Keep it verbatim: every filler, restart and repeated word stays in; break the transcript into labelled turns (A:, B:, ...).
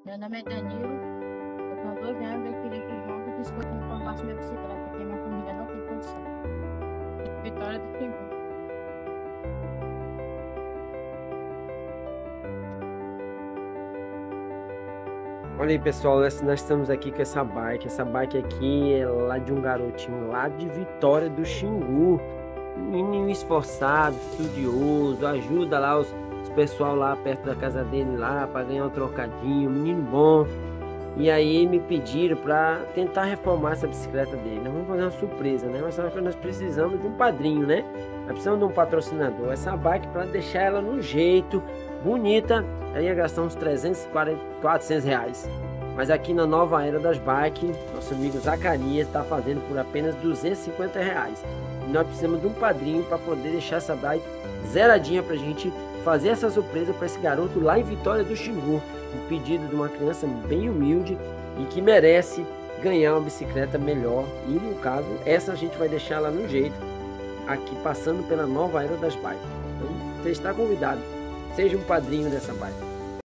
A: Meu nome é Danilo, eu tenho doze anos, eu queria que o João do Biscoito me comprasse minha bicicleta, porque minha família não tem condição. Vitória do Timbu.
B: Olha aí, pessoal, nós nós estamos aqui com essa bike. Essa bike aqui é lá de um garotinho lá de Vitória do Xingu. Menino esforçado, estudioso, ajuda lá os, os pessoal lá perto da casa dele lá para ganhar um trocadinho, menino bom. E aí me pediram para tentar reformar essa bicicleta dele. Nós vamos fazer uma surpresa, né? Mas só que nós precisamos de um padrinho, né? Nós precisamos de um patrocinador. Essa bike para deixar ela no jeito, bonita, aí ia gastar uns trezentos e quarenta, quatrocentos reais. Mas aqui na Nova Era das Bikes, nosso amigo Zacarias está fazendo por apenas duzentos e cinquenta reais. E nós precisamos de um padrinho para poder deixar essa bike zeradinha para a gente fazer essa surpresa para esse garoto lá em Vitória do Xingu. Um pedido de uma criança bem humilde e que merece ganhar uma bicicleta melhor. E no caso, essa a gente vai deixar ela no jeito, aqui passando pela Nova Era das Bikes. Então, você está convidado. Seja um padrinho dessa bike.